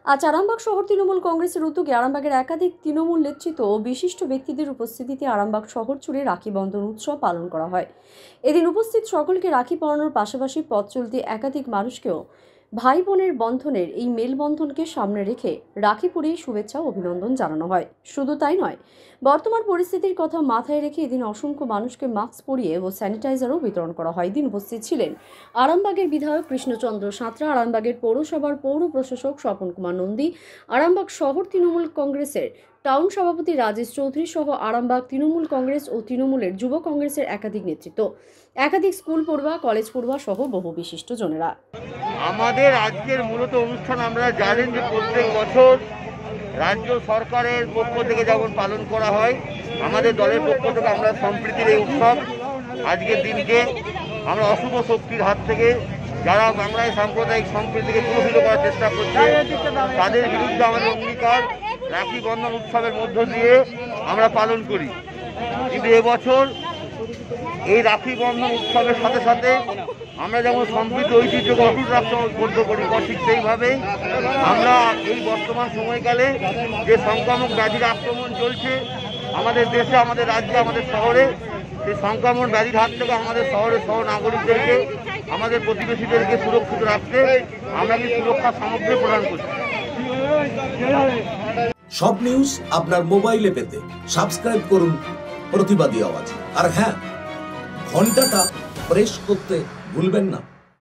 আজ আরামবাগ শহর তৃণমূল কংগ্রেসের উদ্যোগে আরামবাগের একাধিক তৃণমূল নেতৃত্ব ও বিশিষ্ট ব্যক্তিদের উপস্থিতিতে আরামবাগ শহর জুড়ে রাখি বন্ধন উৎসব পালন করা হয়। এদিন উপস্থিত সকলকে রাখি পরানোর পাশাপাশি পথ চলতি একাধিক মানুষকেও ভাই বোনের বন্ধনের এই মেলবন্ধনকে সামনে রেখে রাখি পরিয়ে শুভেচ্ছা ও অভিনন্দন জানানো হয়। শুধু তাই নয়, বর্তমান পরিস্থিতির কথা মাথায় রেখে এদিন অসংখ্য মানুষকে মাস্ক পরিয়ে ও স্যানিটাইজারও বিতরণ করা হয়। এদিন উপস্থিত ছিলেন আরামবাগের বিধায়ক কৃষ্ণচন্দ্র সাঁতরা, আরামবাগের পৌরসভার পৌর প্রশাসক স্বপন কুমার নন্দী, আরামবাগ শহর তৃণমূল কংগ্রেসের টাউন সভাপতি রাজেশ চৌধুরী সহ আরামবাগ তৃণমূল কংগ্রেস ও তৃণমূলের যুব কংগ্রেসের একাধিক নেতৃত্ব, একাধিক স্কুল পড়ুয়া, কলেজ পড়ুয়া সহ বহু বিশিষ্ট জনেরা। আমাদের আজকের মূলত অনুষ্ঠান আমরা জানেন যে প্রত্যেক বছর রাজ্য সরকারের পক্ষ থেকে যেমন পালন করা হয়, আমাদের দলের পক্ষ থেকে আমরা সম্প্রীতির এই উৎসব আজকের দিনকে আমরা অশুভ শক্তির হাত থেকে যারা বাংলায় সাম্প্রদায়িক সম্প্রীতিকে প্রভাবিত করার চেষ্টা করছে তাদের বিরুদ্ধে আমাদের অঙ্গীকার রাখি বন্ধন উৎসবের মধ্য দিয়ে আমরা পালন করি। কিন্তু এবছর এই রাখি বন্ধন উৎসবের সাথে সাথে আমরা যেমন সম্প্রীতি ঐতিহ্যকে অটুট রাখতে বদ্ধ করি, ঠিক সেইভাবেই আমরা এই বর্তমান সময়কালে যে সংক্রামক ব্যাধির আক্রমণ চলছে আমাদের দেশে, আমাদের রাজ্যে, আমাদের শহরে, সেই সংক্রমণ ব্যাধির হাত থেকে আমাদের শহরের সহ নাগরিকদেরকে, আমাদের প্রতিবেশীদেরকে সুরক্ষিত রাখতে আমরা কি সুরক্ষা সামগ্রী প্রদান করছি। সব নিউজ আপনার মোবাইলে পেতে সাবস্ক্রাইব করুন প্রতিবাদী আওয়াজ, আর হ্যাঁ, ঘন্টাটা প্রেস করতে ভুলবেন না।